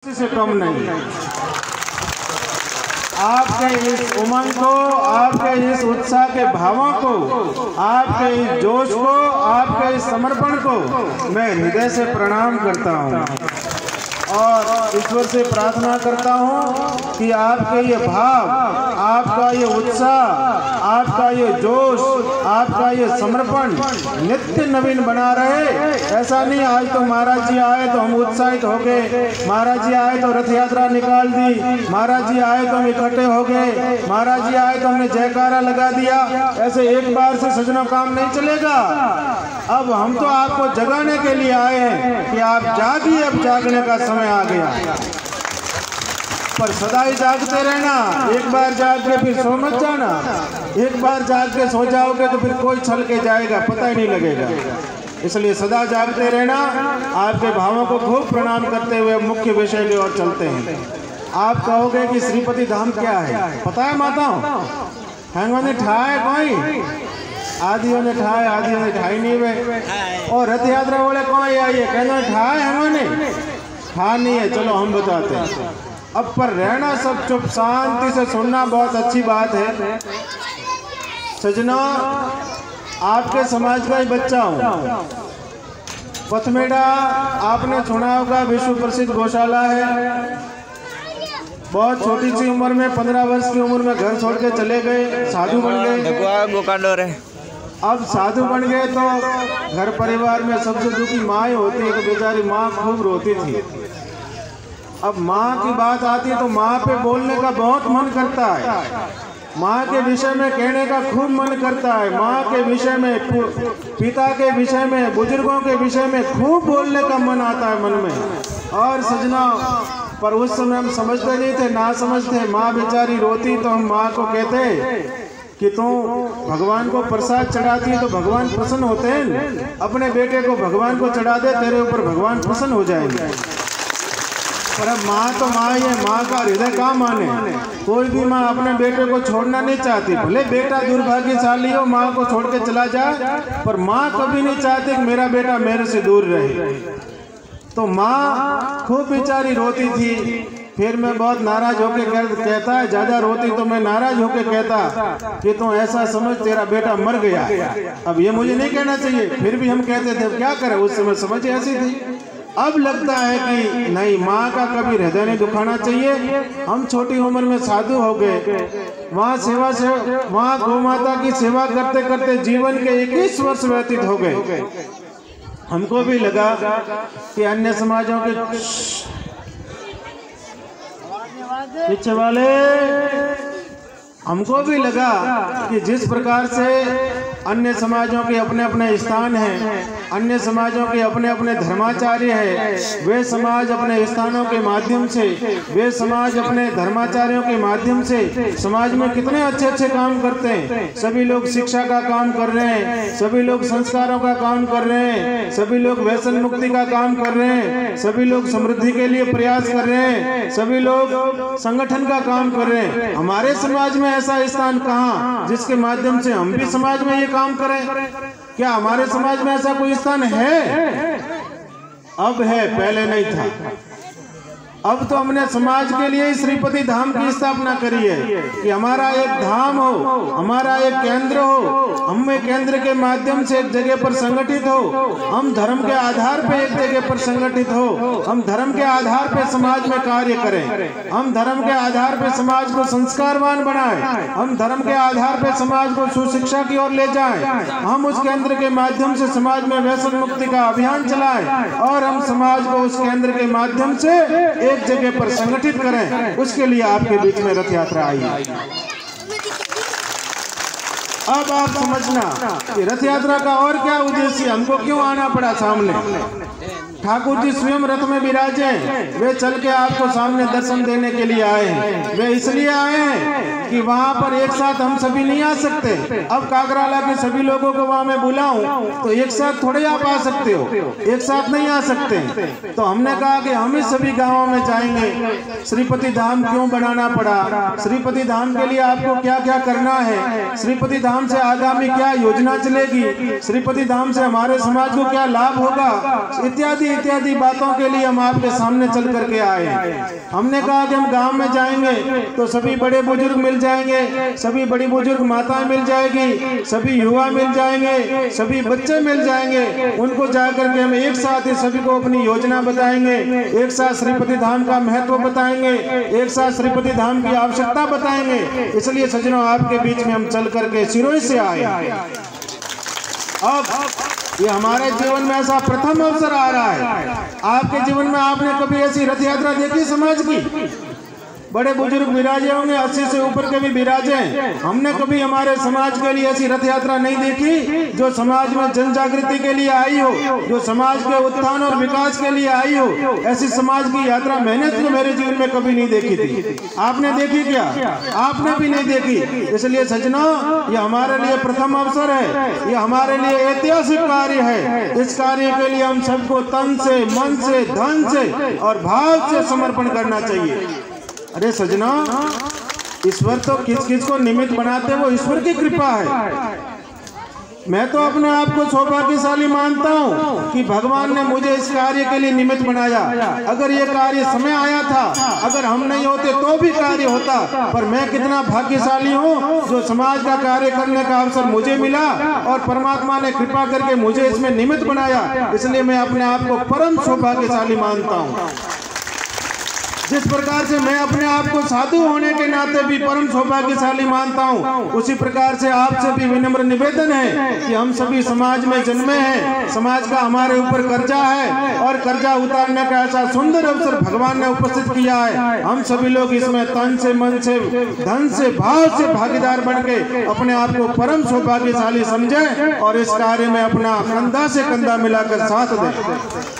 से कम नहीं। आपके इस उमंग को, आपके इस उत्साह के भावों को, आपके इस जोश को, आपके इस समर्पण को मैं हृदय से प्रणाम करता हूँ और ईश्वर से प्रार्थना करता हूँ कि आपके ये भाव, आपका ये उत्साह, आपका ये जोश, आपका ये समर्पण नित्य नवीन बना रहे। ऐसा नहीं आज तो महाराज जी आए तो हम उत्साहित हो गए, महाराज जी आए तो रथ यात्रा निकाल दी, महाराज जी आए तो हम इकट्ठे हो गए, महाराज जी आए तो हमने जयकारा लगा दिया। ऐसे एक बार से सजनों काम नहीं चलेगा। अब हम तो आपको जगाने के लिए आए हैं कि आप जागिए, अब जागने का समय आ गया। पर सदा ही जागते रहना, एक बार जाग के फिर सो मत जाना। एक बार जाग के सो जाओगे तो फिर कोई छल के जाएगा, पता ही नहीं लगेगा। इसलिए सदा जागते रहना। आपके भावों को खूब प्रणाम करते हुए मुख्य विषय की ओर चलते हैं। आप कहोगे कि श्रीपति धाम क्या है? पता है माताओं? हैंगों ठाए कोई आदियों ने ठाए, आदियों ने ठाई नहीं वे। और रथ यात्रा बोले कौन आइए, कहना ठाए हैंगों ने ठा नहीं है। चलो हम बताते हैं। अब पर रहना सब चुप शांति से सुनना बहुत अच्छी बात है। सजना, आपके समाज का ही बच्चा हूँ। पथमेड़ा आपने सुना होगा, विश्व प्रसिद्ध गौशाला है। बहुत छोटी सी उम्र में, 15 वर्ष की उम्र में घर छोड़ के चले गए, साधु बन गए। अब साधु बन गए तो घर परिवार में सबसे दुखी माँ ही होती है। तो बेचारी माँ खूब रोती थी। अब माँ की बात आती है तो माँ पे बोलने का बहुत मन करता है, माँ के विषय में कहने का खूब मन करता है, माँ के विषय में, पिता के विषय में, बुजुर्गों के विषय में खूब बोलने का मन आता है मन में। और सजना, पर उस समय हम समझते नहीं थे, ना समझते। माँ बेचारी रोती तो हम माँ को कहते कि तू भगवान को प्रसाद चढ़ाती है तो भगवान प्रसन्न होते हैं, अपने बेटे को भगवान को चढ़ा दे, तेरे ऊपर भगवान प्रसन्न हो जाएंगे। पर अब माँ तो माँ ही है, माँ का हृदय कहाँ माने। कोई भी माँ अपने बेटे को छोड़ना नहीं चाहती, भले बेटा दुर्भाग्यशाली हो, माँ को छोड़ के चला जाए, पर माँ कभी नहीं चाहती कि मेरा बेटा मेरे से दूर रहे। तो माँ खूब बेचारी रोती थी। फिर मैं बहुत नाराज होके कहता है, ज्यादा रोती तो मैं नाराज होके कहता कि तू ऐसा समझ तेरा बेटा मर गया। अब ये मुझे नहीं कहना चाहिए, फिर भी हम कहते थे, क्या करें, उस समय समझ ऐसी थी। अब लगता है कि नहीं, माँ का कभी हृदय नहीं दुखाना चाहिए। हम छोटी उम्र में साधु हो गए, वहाँ सेवा से, वहाँ गौ माता की सेवा करते करते जीवन के 21 वर्ष व्यतीत हो गए। हमको भी लगा कि अन्य समाजों के पीछे वाले, हमको भी लगा कि जिस प्रकार से अन्य समाजों के अपने अपने स्थान हैं, अन्य समाजों के अपने अपने धर्माचार्य हैं, वे समाज अपने स्थानों के माध्यम से, वे समाज अपने धर्माचार्यों के माध्यम से समाज में कितने अच्छे अच्छे काम करते हैं। सभी लोग शिक्षा का काम कर रहे हैं, सभी लोग संस्कारों का काम कर रहे हैं, सभी लोग व्यसन मुक्ति का काम कर रहे हैं, सभी लोग समृद्धि के लिए प्रयास कर रहे हैं, सभी लोग संगठन का काम कर रहे हैं। हमारे समाज में ऐसा स्थान कहाँ जिसके माध्यम से हम भी समाज में ये काम करें? क्या हमारे समाज में ऐसा कोई स्थान है? अब है, पहले नहीं था। अब तो हमने समाज के लिए श्रीपति धाम की स्थापना करी है कि हमारा एक धाम हो, हमारा एक केंद्र हो, हम एक केंद्र के माध्यम से एक जगह पर संगठित हो, हम धर्म के आधार पे एक जगह पर संगठित हो, हम धर्म के आधार पे समाज में कार्य करें, हम धर्म के आधार पे समाज को संस्कारवान बनाएं, हम धर्म के आधार पे समाज को सुशिक्षा की ओर ले जाएं, हम उस केंद्र के माध्यम से समाज में व्यसन मुक्ति का अभियान चलाएं और हम समाज को उस केंद्र के माध्यम से एक जगह पर संगठित करें। उसके लिए आपके बीच में रथ यात्रा आई। अब आप समझना कि रथ यात्रा का और क्या उद्देश्य, हमको क्यों आना पड़ा सामने। ठाकुर जी स्वयं रथ में विराजे, वे चल के आपको सामने दर्शन देने के लिए आए हैं। वे इसलिए आए हैं कि वहाँ पर एक साथ हम सभी नहीं आ सकते। अब काकराला के सभी लोगों को वहाँ मैं बुलाऊं तो एक साथ थोड़े आप आ सकते हो, एक साथ नहीं आ सकते। तो हमने कहा कि हम ही सभी गाँवों में जाएंगे। श्रीपति धाम क्यों बनाना पड़ा, श्रीपति धाम के लिए आपको क्या क्या करना है, श्रीपति धाम से आगामी क्या योजना चलेगी, श्रीपति धाम से हमारे समाज को क्या लाभ होगा, इत्यादि इत्यादि बातों के लिए हम आपके सामने चल करके आए। हमने कहा कि हम गांव में जाएंगे तो सभी बड़े बुजुर्ग मिल जाएंगे, सभी बड़ी बुजुर्ग माताएं मिल जाएगी, सभी युवा मिल जाएंगे, सभी बच्चे मिल जाएंगे। उनको जाकर के हम एक साथ ही सभी को अपनी योजना बताएंगे, एक साथ श्रीपति धाम का महत्व बताएंगे, एक साथ श्रीपति धाम की आवश्यकता बताएंगे। इसलिए सज्जनों, आपके बीच में हम चल करके सिरोही से आए। अब ये हमारे जीवन में ऐसा प्रथम अवसर आ रहा है। आपके जीवन में आपने कभी ऐसी रथ यात्रा देखी समाज की? बड़े बुजुर्ग विराजे होंगे, 80 से ऊपर के भी विराजे। हमने कभी हमारे समाज के लिए ऐसी रथ यात्रा नहीं देखी जो समाज में जन जागृति के लिए आई हो, जो समाज के उत्थान और विकास के लिए आई हो। ऐसी समाज की यात्रा मैंने तो मेरे जीवन में कभी नहीं देखी थी। आपने देखी क्या? आपने भी नहीं देखी। इसलिए सज्जनों, ये हमारे लिए प्रथम अवसर है, ये हमारे लिए ऐतिहासिक कार्य है। इस कार्य के लिए हम सबको तन से, मन से, धन से और भाव से समर्पण करना चाहिए। अरे सजना, ईश्वर तो किस किस को निमित्त बनाते, वो ईश्वर की कृपा है। मैं तो अपने आप को सौभाग्यशाली मानता हूँ कि भगवान ने मुझे इस कार्य के लिए निमित्त बनाया। अगर ये कार्य समय आया था, अगर हम नहीं होते तो भी कार्य होता, पर मैं कितना भाग्यशाली हूँ जो समाज का कार्य करने का अवसर मुझे मिला और परमात्मा ने कृपा करके मुझे इसमें निमित्त बनाया। इसलिए मैं अपने आप को परम सौभाग्यशाली मानता हूँ। जिस प्रकार से मैं अपने आप को साधु होने के नाते भी परम सौभाग्यशाली मानता हूँ, उसी प्रकार से आपसे भी विनम्र निवेदन है कि हम सभी समाज में जन्मे हैं। समाज का हमारे ऊपर कर्जा है और कर्जा उतारने का ऐसा सुंदर अवसर भगवान ने उपस्थित किया है। हम सभी लोग इसमें तन से, मन से, धन से, भाव से भागीदार बन के अपने आप को परम सौभाग्यशाली समझें और इस कार्य में अपना कंधा से कंधा मिलाकर साथ दें।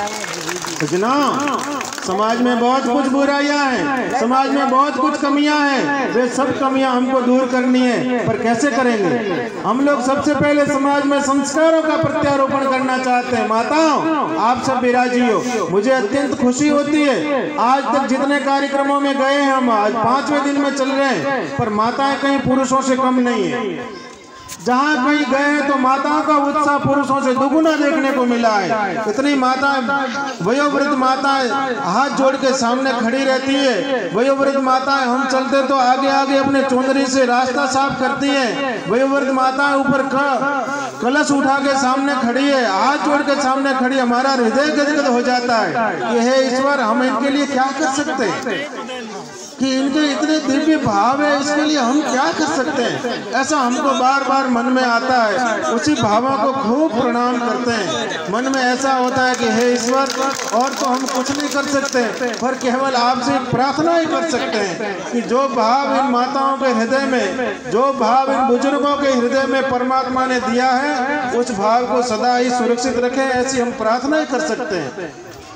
समाज में बहुत कुछ बुराइयां हैं, समाज में बहुत कुछ कमियां हैं। वे सब कमियां हमको दूर करनी है, पर कैसे करेंगे? हम लोग सबसे पहले समाज में संस्कारों का प्रत्यारोपण करना चाहते हैं। माताओं, आप सब विराजी हो, मुझे अत्यंत खुशी होती है। आज तक जितने कार्यक्रमों में गए हैं हम, आज 5वें दिन में चल रहे हैं, पर माताएं कहीं पुरुषों से कम नहीं है। जहाँ कहीं गए हैं तो माताओं का उत्साह पुरुषों से दुगुना देखने को मिला है। इतनी माताएं, वयोवृद्ध माताएं हाथ जोड़ के सामने खड़ी रहती है। वयोवृद्ध माताएं, हम चलते तो आगे आगे अपने चुंदरी से रास्ता साफ करती हैं। वयोवृद्ध माताएं ऊपर कलश उठा के सामने खड़ी है, हाथ जोड़ के सामने खड़ी। हमारा हृदय गदगद हो जाता है कि हे ईश्वर, हम इनके लिए क्या कर सकते हैं कि इनके इतने दिव्य भाव है, इसके लिए हम क्या कर सकते हैं। ऐसा हमको बार बार मन में आता है। उसी भावों को खूब प्रणाम करते हैं। मन में ऐसा होता है कि हे ईश्वर, और तो हम कुछ नहीं कर सकते, पर केवल आपसे प्रार्थना ही कर सकते हैं कि जो भाव इन माताओं के हृदय में, जो भाव इन बुजुर्गों के हृदय में परमात्मा ने दिया है, उस भाव को सदा ही सुरक्षित रखें। ऐसी हम प्रार्थना ही कर सकते हैं।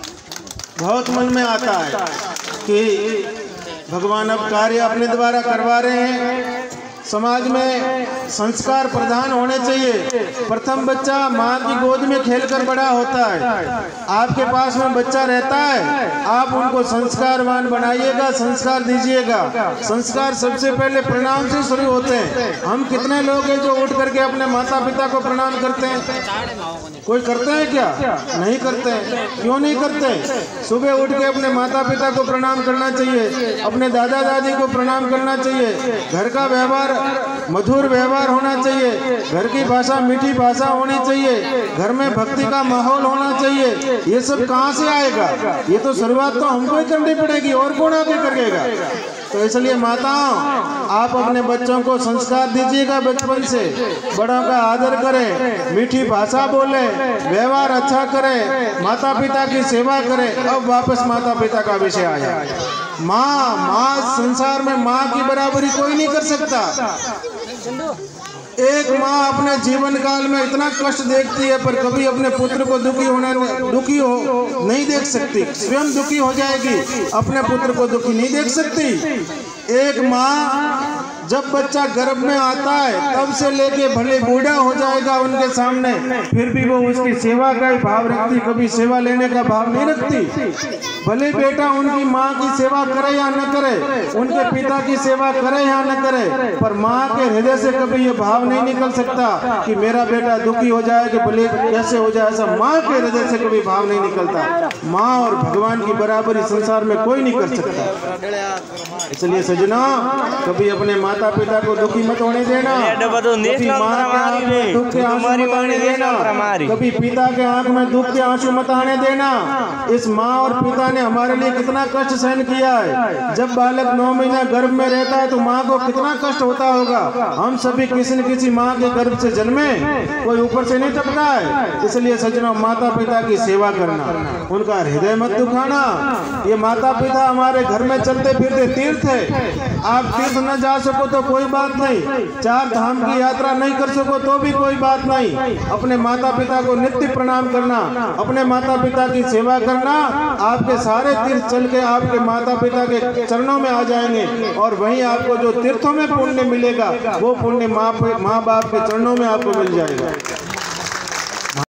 बहुत मन में आता है कि भगवान अब कार्य अपने द्वारा करवा रहे हैं। समाज में संस्कार प्रधान होने चाहिए। प्रथम बच्चा माँ की गोद में खेलकर बड़ा होता है। आपके पास में बच्चा रहता है, आप उनको संस्कारवान बनाइएगा, संस्कार दीजिएगा। संस्कार सबसे पहले प्रणाम से शुरू होते हैं। हम कितने लोग हैं जो उठ करके अपने माता पिता को प्रणाम करते हैं? कोई करते हैं क्या? नहीं करते हैं। क्यों नहीं करते? सुबह उठ के अपने माता पिता को प्रणाम करना चाहिए, अपने दादा दादी को प्रणाम करना चाहिए। घर का व्यवहार मधुर व्यवहार होना चाहिए, घर की भाषा मीठी भाषा होनी चाहिए, घर में भक्ति का माहौल होना चाहिए। ये सब कहाँ से आएगा? ये तो शुरुआत तो हमको ही करनी पड़ेगी, और कौन आगे करेगा? तो इसलिए माताओं, आप अपने बच्चों को संस्कार दीजिएगा। बचपन से बड़ों का आदर करें, मीठी भाषा बोले, व्यवहार अच्छा करें, माता पिता की सेवा करें। अब वापस माता पिता का विषय आया। माँ संसार में माँ की बराबरी कोई नहीं कर सकता। एक माँ अपने जीवन काल में इतना कष्ट देखती है, पर कभी अपने पुत्र को दुखी हो नहीं देख सकती। स्वयं दुखी हो जाएगी, अपने पुत्र को दुखी नहीं देख सकती। एक माँ जब बच्चा गर्भ में आता है तब से लेके भले बूढ़ा हो जाएगा उनके सामने, फिर भी वो उसकी सेवा का ही भाव रखती, कभी सेवा लेने का भाव नहीं रखती। भले बेटा उनकी माँ की सेवा करे या न करे, उनके पिता की सेवा करे या न करे, पर माँ के हृदय से कभी ये भाव नहीं निकल सकता कि मेरा बेटा दुखी हो जाए कि भले कैसे हो जाए, ऐसा माँ के हृदय से कभी भाव नहीं निकलता। माँ और भगवान की बराबरी संसार में कोई नहीं कर सकता। इसलिए सजना, कभी अपने माता पिता को दुखी मत होने देना, कभी माँ के आंख में दुख के आंसू मत आने देना, कभी पिता के आंख में दुख के आंसू मत आने देना। इस माँ और पिता ने हमारे लिए कितना कष्ट सहन किया है। जब बालक 9 महीना गर्भ में रहता है तो माँ को कितना कष्ट होता होगा। हम सभी किसी न किसी माँ के गर्भ से जन्मे, कोई ऊपर से नहीं टपका है। इसलिए सज्जनों, माता पिता की सेवा करना, उनका हृदय मत दुखाना। ये माता पिता हमारे घर में चलते फिरते तीर्थ है। आप तीर्थ न जा सको तो कोई बात नहीं, 4 धाम की यात्रा नहीं कर सको तो भी कोई बात नहीं। अपने माता पिता को नित्य प्रणाम करना, अपने माता पिता की सेवा करना, आपके सारे तीर्थ चल के आपके माता पिता के चरणों में आ जाएंगे। और वहीं आपको जो तीर्थों में पुण्य मिलेगा वो पुण्य माँ बाप के चरणों में आपको मिल जाएगा।